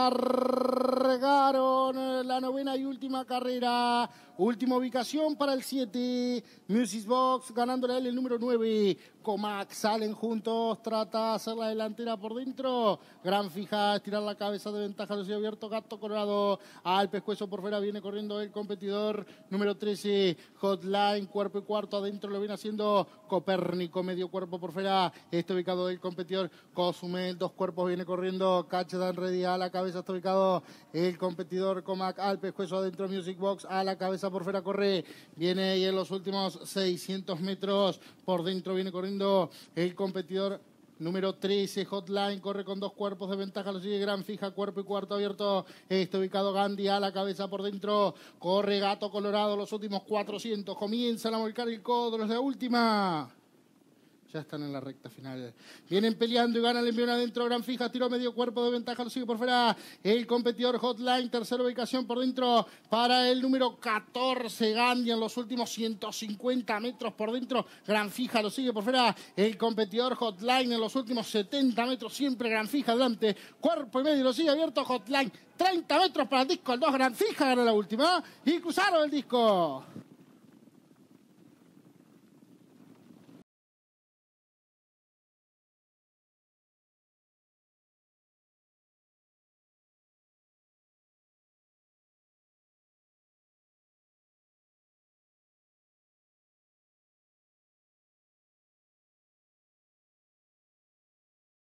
largaron la novena y última carrera. Última ubicación para el 7, Music Box, ganándole a él el número 9. Comac salen juntos, trata de hacer la delantera por dentro. Gran Fija, estirar la cabeza de ventaja, lo sigue abierto. Gato Colorado al pescuezo por fuera, viene corriendo el competidor número 13, Hotline, cuerpo y cuarto adentro, lo viene haciendo Copérnico, medio cuerpo por fuera. Está ubicado el competidor Cozumel, dos cuerpos, viene corriendo Catchdown Ready, a la cabeza está ubicado el competidor Comac, al pescuezo adentro Music Box, a la cabeza por fuera corre, viene y en los últimos 600 metros por dentro viene corriendo el competidor número 13, Hotline, corre con dos cuerpos de ventaja, lo sigue Gran Fija, cuerpo y cuarto abierto, está ubicado Gandhi, a la cabeza por dentro, corre Gato Colorado, los últimos 400, comienzan a volcar el codo, los de la última. Ya están en la recta final. Vienen peleando y ganan el envío adentro. Gran Fija, tiró medio cuerpo de ventaja, lo sigue por fuera el competidor Hotline. Tercera ubicación por dentro para el número 14, Gandhi, en los últimos 150 metros por dentro. Gran Fija lo sigue por fuera el competidor Hotline en los últimos 70 metros. Siempre Gran Fija adelante. Cuerpo y medio lo sigue abierto Hotline. 30 metros para el disco, el 2 Gran Fija gana la última y cruzaron el disco.